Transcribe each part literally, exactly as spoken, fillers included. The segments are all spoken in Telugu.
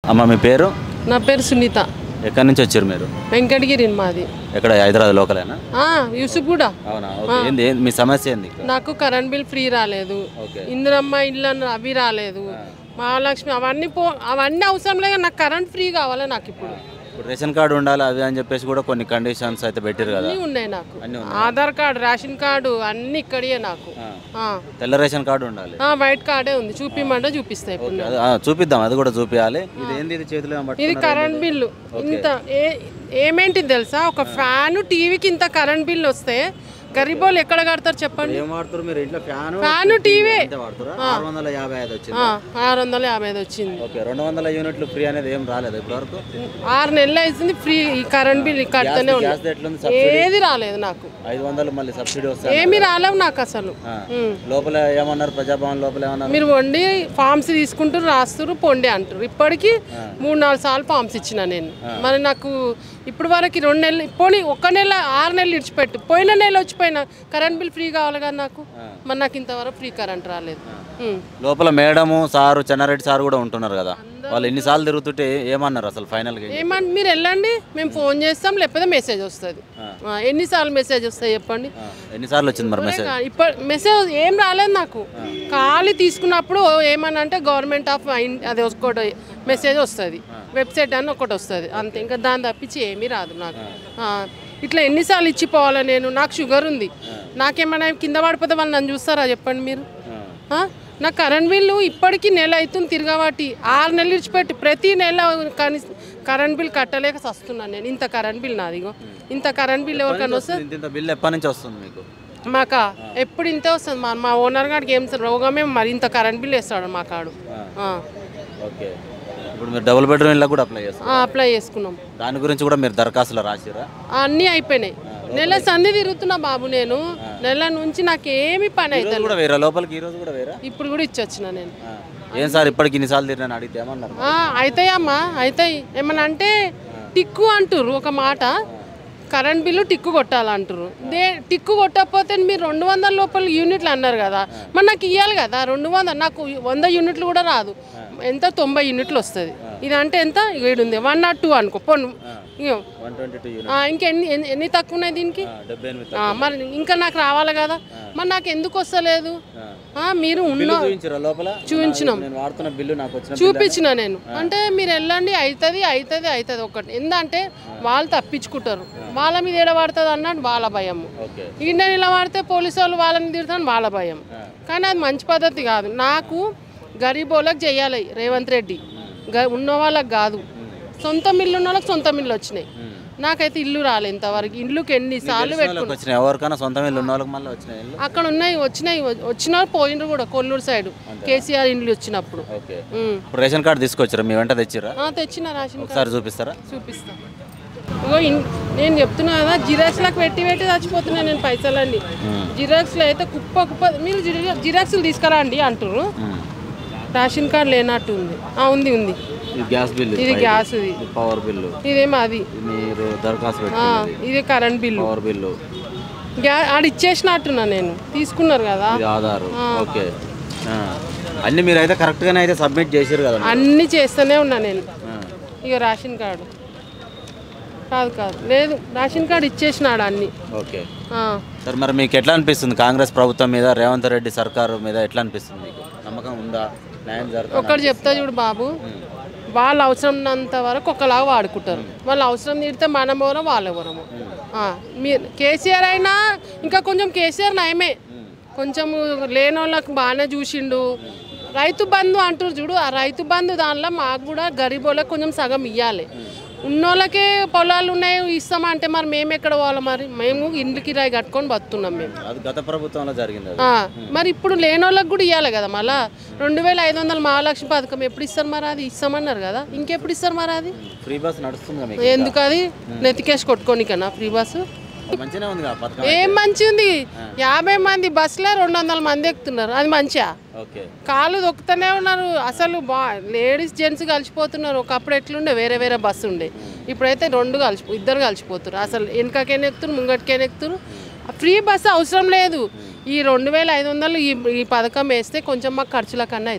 అమ్మ మీ పేరు? నా పేరు సునీత. ఎక్కడి నుంచి వచ్చారు మీరు? వెంకటగిరి మాది. ఎక్కడ హైదరాబాద్ లోకలేనా? యూసుఫ్గూడ. అవునా? ఓకే. ఏంది మీ సమస్య ఏంది? నాకు కరెంట్ బిల్ ఫ్రీ రాలేదు, ఇందిరమ్మ ఇల్లు అవి రాలేదు, మహాలక్ష్మి అవన్నీ పో అవన్నీ అవసరం లేదు. నాకు కరెంట్ ఫ్రీ కావాలి. నాకు ఇప్పుడు రేషన్ కార్డు ఉండాలి అవి అని చెప్పేసి కూడా కొన్ని కండిషన్స్ అయితే పెట్టారు కదా. అన్నీ ఉన్నాయి నాకు. ఆధార్ కార్డు, రేషన్ కార్డు అన్ని ఇక్కడే నాకు. తెల్ల రేషన్ కార్డు ఉండాలి, వైట్ కార్డే ఉంది. చూపిమంటే చూపిస్తాయి. ఇప్పుడు చూపిద్దాం, అది కూడా చూపించాలి. ఇది ఏంది? ఇది చేతిలో ఇది కరెంట్ బిల్లు. ఇంత ఏమేంటిది తెలుసా? ఒక ఫ్యాన్ టీవీకి ఇంత కరెంట్ బిల్లు వస్తే గరీబోళ్ళు ఎక్కడ కడతారు చెప్పండి? ఫ్యాన్ టీవీ ఆరు వందల యాభై ఐదు వచ్చింది. రెండు వందల యూనిట్లు ఫ్రీ అనేది ఏం రాలేదు ఇప్పటివరకు. ఆరు నెలలు అవుతుంది ఫ్రీ ఈ కరెంట్ బిల్ కడితేనే ఉంది. ఏది రాలేదు నాకు. ఐదు వందలు మళ్ళీ సబ్సిడీ వస్తుంది. ఏమి రాలేవు నాకు అసలు. లోపల ఏమన్నారు? ప్రజాభవన్ లోపల ఏమన్నారు? మీరు వండి ఫామ్స్ తీసుకుంటారు, రాస్తారు, పొండి అంటారు. ఇప్పటికి మూడు నాలుగు సార్లు ఫామ్స్ ఇచ్చిన నేను. మరి నాకు ఇప్పుడు వరకు రెండు నెలలు పోనీ ఒక్క నెల ఆరు నెలలు ఇడిచిపెట్టు, పోయిన నెల వచ్చిపోయినా కరెంట్ బిల్ ఫ్రీ కావాలి కదా నాకు. మరి నాకు ఇంతవరకు ఫ్రీ కరెంట్ రాలేదు. లోపల మేడము సారు చెన్నారెడ్డి సార్ కూడా ఉంటున్నారు కదా, వాళ్ళు ఎన్నిసార్లు తిరుగుతుంటే ఏమన్నారు అసలు ఫైనల్గా? ఏమన్నా మీరు వెళ్ళండి, మేము ఫోన్ చేస్తాం, లేకపోతే మెసేజ్ వస్తుంది. ఎన్నిసార్లు మెసేజ్ వస్తాయి చెప్పండి? ఎన్నిసార్లు వచ్చింది మరి మెసేజ్? ఇప్పుడు మెసేజ్ ఏం రాలేదు నాకు. ఖాళీ తీసుకున్నప్పుడు ఏమన్నా అంటే గవర్నమెంట్ ఆఫ్ అది ఒకటి మెసేజ్ వస్తుంది, వెబ్సైట్ అని ఒకటి వస్తుంది అంతే. ఇంకా దాని తప్పించి ఏమీ రాదు నాకు. ఇట్లా ఎన్నిసార్లు ఇచ్చిపోవాలా నేను? నాకు షుగర్ ఉంది, నాకేమైనా కింద పడిపోతే వాళ్ళు నన్ను చూస్తారా చెప్పండి మీరు? నా కరెంట్ బిల్లు ఇప్పటికీ నెల అవుతుంది తిరగబట్టి. ఆరు నెలలు ఇచ్చిపెట్టి ప్రతి నెల కానీ కరెంట్ బిల్ కట్టలేక వస్తున్నాను నేను. ఇంత కరెంట్ బిల్ నాదిగో, ఇంత కరెంట్ బిల్ ఎవరికైనా వస్తుంది? బిల్ ఎప్పటి నుంచి వస్తుంది మీకు? మాకా ఎప్పుడు ఇంతే వస్తుంది. మా మా ఓనర్ గారికి ఏం రోగమే మరి ఇంత కరెంట్ బిల్ వేస్తాడు మా కాడు. ఓకే. ఇప్పుడు మీరు డబుల్ బెడ్రూమ్ ఇళ్ళకి కూడా అప్లై చేస్తారా? అప్లై చేసుకున్నాం. దాని గురించి కూడా మీరు దరఖాస్తులు రాసిరా? అన్నీ అయిపోయినాయి. నెల సంధి తిరుగుతున్నా బాబు నేను. నెల నుంచి నాకు ఏమి పని అయితే ఇప్పుడు కూడా ఇచ్చొచ్చిన నేను. ఏం సార్ ఇప్పటికి ఇన్నిసార్లు తిరిగినా అడిగితే ఏమన్నారు? అవుతాయమ్మా, అవుతాయి. ఏమన్నా అంటే టిక్కు అంటారు ఒక మాట, కరెంట్ బిల్లు టిక్కు కొట్టాలంటారు. దే టిక్కు కొట్టకపోతే మీరు రెండు వందల లోపల యూనిట్లు అన్నారు కదా, మరి నాకు ఇవ్వాలి కదా రెండు వందలు. నాకు వంద యూనిట్లు కూడా రాదు, ఎంత తొంభై యూనిట్లు వస్తుంది. ఇది అంటే ఎంత ఏడు ఉంది, వన్ నాట్ టూ అనుకో పోను. ఇంకెన్ని ఎన్ని తక్కువ ఉన్నాయి దీనికి? మరి ఇంకా నాకు రావాలి కదా, మరి నాకు ఎందుకు వస్తలేదు? మీరు ఉన్న చూపించినాం, చూపించిన నేను. అంటే మీరు వెళ్ళండి, అవుతుంది అవుతుంది అవుతుంది ఒకటి. ఎందుకంటే వాళ్ళు తప్పించుకుంటారు, వాళ్ళ మీద ఏడబడుతుంది అన్నాడు వాళ్ళ భయం. ఈయన నిలబడితే పోలీసు వాళ్ళు వాళ్ళని తిడతాను వాళ్ళ భయం. కానీ అది మంచి పద్ధతి కాదు. నాకు గరీబోళ్ళకి చెయ్యాలి రేవంత్ రెడ్డి, ఉన్న వాళ్ళకి కాదు. సొంత మిల్లు ఉన్న వాళ్ళకి సొంత మిల్లు వచ్చినాయి, నాకైతే ఇల్లు రాలే ఇంతవరకు. ఇల్లుకి ఎన్నిసార్లు అక్కడ ఉన్నాయి, వచ్చినాయి, వచ్చిన పోయినరు కూడా కొల్లూరు సైడ్ కేసీఆర్ ఇండ్లు వచ్చినప్పుడు. రేషన్ కార్డు తీసుకొచ్చారా? మీ వెంట తెచ్చిరా? తెచ్చిన రేషన్ కార్డు చూపిస్తారా? చూపిస్తా. ఇగో నేను చెప్తున్నా కదా, జిరాక్స్లకు పెట్టి పెట్టి చచ్చిపోతున్నా నేను పైసలన్నీ. జిరాక్స్లో అయితే కుప్ప కుప్ప. మీరు జిరాక్స్లు తీసుకురండి అంటారు, రేషన్ కార్డు లేనట్టు ఉంది. ఉంది ఉంది గ్యాస్ బిల్, ఇది గ్యాస్, ఇది పవర్ బిల్లు, ఇదేమో అది మీరు దరఖాస్తు, ఇది కరెంట్ బిల్లు, పవర్ బిల్లు, ఆడ ఇచ్చేసినట్టున్నా నేను. తీసుకున్నారు కదా ఆధార్. ఓకే. అన్ని మీరు అయితే కరెక్ట్ గానే అయితే సబ్మిట్ చేశారు కదా? అన్ని చేస్తూనే ఉన్నా నేను. ఇక రేషన్ కార్డు కాదు కాదు లేదు, రేషన్ కార్డు ఇచ్చేసినాడు అన్ని. ఓకే సార్, మరి మీకు ఎట్లా అనిపిస్తుంది కాంగ్రెస్ ప్రభుత్వం మీద, రేవంత్ రెడ్డి సర్కారు మీద ఎట్లా అనిపిస్తుంది? మీకు నమ్మకం ఉందా? న్యాయం జరుగుతుంది? ఒకటి చెప్తా చూడు బాబు, వాళ్ళు అవసరం ఉన్నంత వరకు ఒకలాగా వాడుకుంటారు. వాళ్ళు అవసరం తీరితే మనమెవరో వాళ్ళెవరము. మీరు కేసీఆర్ అయినా ఇంకా కొంచెం కేసీఆర్ నయమే, కొంచెం లేని వాళ్ళకి బాగానే చూసిండు. రైతు బంధు అంటారు చూడు, ఆ రైతు బంధు దానిలో మాకు కూడా గరీబోళ్ళకి కొంచెం సగం ఇవ్వాలి. ఉన్నోళ్ళకే పొలాలు ఉన్నాయి ఇస్తామంటే మరి మేము ఎక్కడ పోవాలి? మరి మేము ఇండ్లు కిరాయి కట్టుకొని బతున్నాం మేము. గత ప్రభుత్వంలో జరిగింది. మరి ఇప్పుడు లేనోళ్ళకి కూడా ఇవ్వాలి కదా. మళ్ళీ రెండు వేల ఐదు వందల మహాలక్ష్మి పథకం ఎప్పుడు ఇస్తారు? మరి అది ఇస్తామన్నారు కదా, ఇంకెప్పుడు ఇస్తారు? మరి అది ఫ్రీ బస్ నడుస్తుంది ఎందుకు? అది నెతికేసి కొట్టుకోని కన్నా ఫ్రీ బస్సు ఏం మంచి ఉంది? యాభై మంది బస్సులో రెండు వందల మంది ఎక్కుతున్నారు, అది మంచిగా? కాళ్ళు దొక్కుతూనే ఉన్నారు. అసలు బా లేడీస్ జెంట్స్ కలిసిపోతున్నారు. ఒకప్పుడు ఎట్లుండే వేరే వేరే బస్సు ఉండే, ఇప్పుడైతే రెండు కలిసి ఇద్దరు కలిసిపోతున్నారు. అసలు వెనకకైనా ఎక్కుతున్నారు, ముంగటికైనా ఎక్కుతున్నారు. ఫ్రీ బస్సు అవసరం లేదు. ఈ రెండు వేల ఐదు వందలు ఈ ఈ పథకం వేస్తే కొంచెం మాకు ఖర్చుల కన్నా అవుతాయి.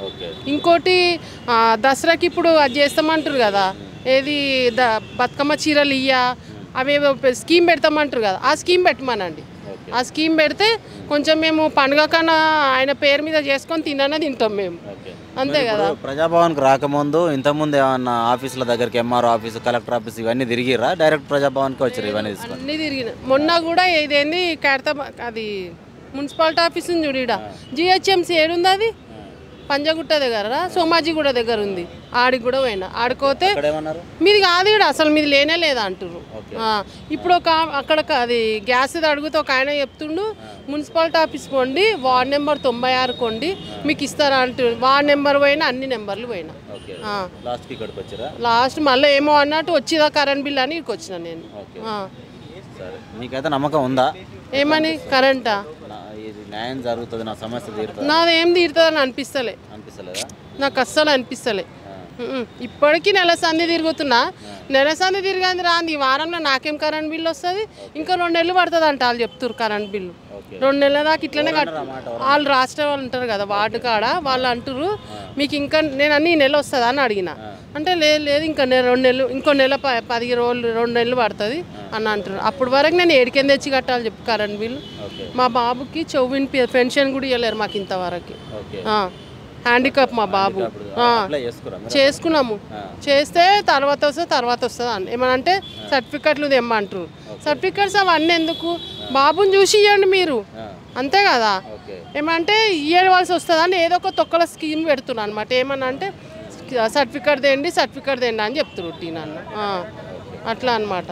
ఓకే ఇంకోటి ఆ, దసరాకి ఇప్పుడు అది చేస్తామంటారు కదా, ఏది ద బతుకమ్మ చీరలు ఇయ్య అవేవో స్కీమ్ పెడతామంటారు కదా, ఆ స్కీమ్ పెట్టమనండి. ఆ స్కీమ్ పెడితే కొంచెం మేము పండుగ కన్నా ఆయన పేరు మీద చేసుకొని తిననే తింటాం మేము, అంతే కదా. ప్రజాభవన్కి రాకముందు ఇంతకుముందు ఏమన్నా ఆఫీసుల దగ్గరికి ఎంఆర్ఓ ఆఫీసు, కలెక్టర్ ఆఫీస్ ఇవన్నీ తిరిగిరా? డైరెక్ట్ ప్రజాభవన్కి వచ్చారు ఇవన్నీ తీసుకొని? అన్నీ తిరిగిన. మొన్న కూడా ఇదేంది కడతా అది మున్సిపాలిటీ ఆఫీస్ ఉంది చూడ, జిహెచ్ఎంసీ ఏడుంది అది పంజగుట్ట దగ్గర, సోమాజిగూడ దగ్గర ఉంది, ఆడికి కూడా పోయినా. ఆడిపోతే మీది కాదు ఇక్కడ అసలు, మీది లేనే లేదా అంటారు. ఇప్పుడు ఒక అక్కడ అది గ్యాస్ అడిగితే ఒక ఆయన చెప్తుండు, మున్సిపాలిటీ ఆఫీస్ పోండి, వార్డ్ నెంబర్ తొంభై ఆరు కొండి మీకు ఇస్తారా అంటు. వార్డ్ నెంబర్ పోయినా, అన్ని నెంబర్లు పోయినా. లాస్ట్ మళ్ళీ ఏమో అన్నట్టు వచ్చిదా కరెంట్ బిల్ అని ఇక్కడికి వచ్చిన నేను. మీకైతే నమ్మకం ఉందా ఏమని కరెంటా న్యాయం జరుగుతుంది, నా సమస్య తీరుతుంది? నాదేం తీరుతుంది అని అనిపిస్తలే, అనిపిస్తలేదా? నాకు అస్సలు అనిపిస్తలే. ఇప్పటికీ నెల సంది తిరుగుతున్నా, నెల సంది తిరిగింది రాంది, ఈ వారంలో నాకేం కరెంట్ బిల్లు వస్తుంది? ఇంకా రెండు నెలలు పడుతుంది అంట వాళ్ళు చెప్తారు కరెంట్ బిల్లు. రెండు నెలల దాకా ఇట్లనే కట్టు. వాళ్ళు రాష్ట్ర వాళ్ళు ఉంటారు కదా వార్డు కాడ, వాళ్ళు అంటారు మీకు ఇంకా నేను అన్ని నెల వస్తుందా అని అడిగిన. అంటే లేదు లేదు ఇంకా నెల రెండు నెలలు ఇంకో నెల ప పది రోజులు రెండు నెలలు పడుతుంది అని అంటారు. అప్పటి వరకు నేను ఏడికెందు తెచ్చి కట్టాలి చెప్పు కరెంట్ బిల్లు. మా బాబుకి చెవిని పెన్షన్ కూడా ఇవ్వలేరు మాకు ఇంతవరకు. హ్యాండిక్యాప్ మా బాబు. చేసుకున్నాము, చేస్తే తర్వాత వస్తుంది తర్వాత వస్తుంది అని ఏమనంటే సర్టిఫికెట్లు తెమ్మంటారు. సర్టిఫికెట్స్ అవన్నీ ఎందుకు, బాబుని చూసి ఇవ్వండి మీరు, అంతే కదా. ఏమంటే ఇవ్వాల్సి వస్తుంది అని ఏదో ఒక తొక్కల స్కీమ్ పెడుతున్నాను అనమాట. ఏమన్నా అంటే సర్టిఫికెట్ తేండి సర్టిఫికెట్ తేండి అని చెప్తున్నారు టీ నన్ను, అట్లా అనమాట.